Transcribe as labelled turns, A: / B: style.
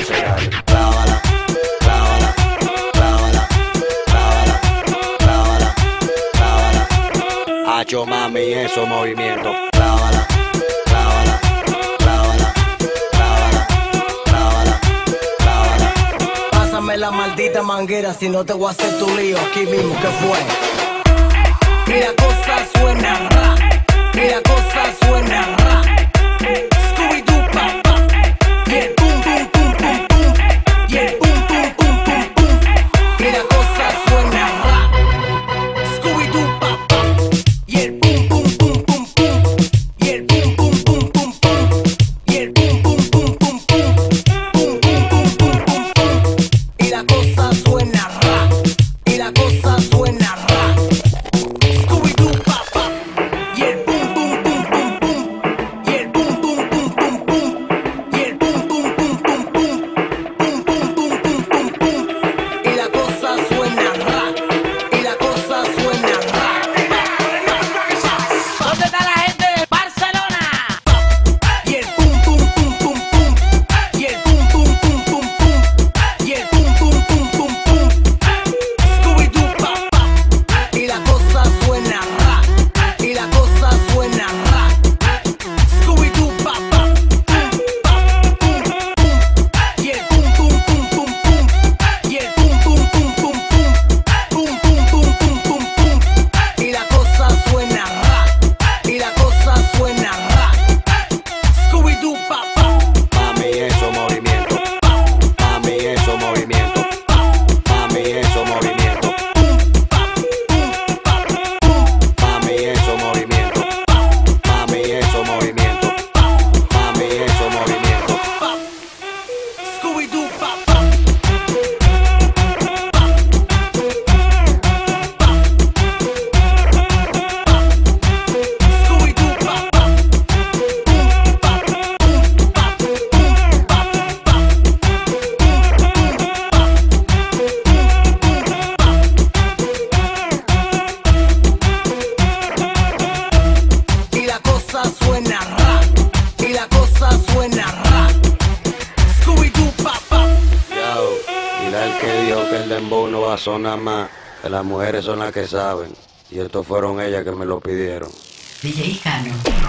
A: ese gallo. Clávala, clávala, clávala, clávala, clávala, clávala. Hacho mami, esos movimientos. Clávala, clávala, clávala, clávala, clávala, clávala.
B: Pásame la maldita manguera, si no te voy a hacer tu lío aquí mismo, ¿qué fue? Y la cosa suena ra, y la cosa suena ra. Scooby-Doo, pa, pa. Y el pum, pum, pum, pum, pum. Y el pum, pum, pum, pum, pum. Y la cosa suena ra. Scooby-Doo, pa, pa. Y el pum, pum, pum, pum, pum. Y el pum, pum, pum, pum, pum. Y el pum, pum, pum, pum, pum. Pum, pum, pum, pum, pum, pum. Y la cosa suena ra. Y la cosa suena ra. Scooby-Doo, pa, pa. Y el pum, pum, pum, pum, pum. Y el pum, pum, pum, pum, pum. Y el pum, pum, pum, pum, pum. Pum, pum, pum, pum, pum, pum. Y la cosa suena ra. Y la cosa suena ra.
C: ¿Dónde está la gente de Barcelona?
B: Y el pum, pum, pum, pum, pum. Y el pum, pum, pum, pum, pum. Y el pum, pum, pum, pum, pum. Scooby-Doo, pa, pa. Y la cosa suena ra. Y la cosa suena ra. Scooby-Doo, pa, pa. Pum, pa, pum, pum. Y el pum, pum, pum, pum, pum. Y el pum, pum, pum, pum, pum. Pum, pum, pum, pum, pum, pum. Y la cosa suena ra. Y la cosa suena ra. Scooby-Doo, pa, pa.
A: Mami, esos movimientos. Mami, esos movimientos. Mami, esos movimientos. Mami, esos movimientos. Mami, esos movimientos. Mami, esos movimientos.
B: Scooby-Doo, pa, pa. Scooby-Doo, pa, pa. Y la cosa suena ra. Y la cosa suena ra. Scooby-Doo, pa, pa.
A: Yo, mira el que dijo que el dembow no va a sonar más, que las mujeres son las que saben. Y estos fueron ellas que me lo pidieron.
D: DJ Cano.